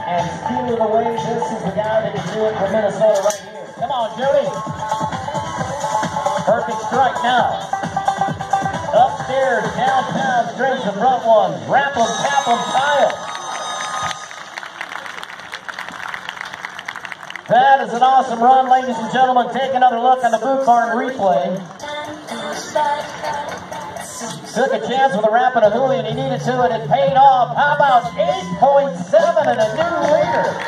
and stealing away. This is the guy that can do it for Minnesota right here. Come on, Jody. Perfect strike now. Upstairs, downtown, straight to front one. Wrap them, tap them, tie them. That is an awesome run, ladies and gentlemen. Take another look on the Boot Barn replay. Took a chance with a wrap and a hoolie, and he needed to, and it paid off. How about 8.7 and a new leader?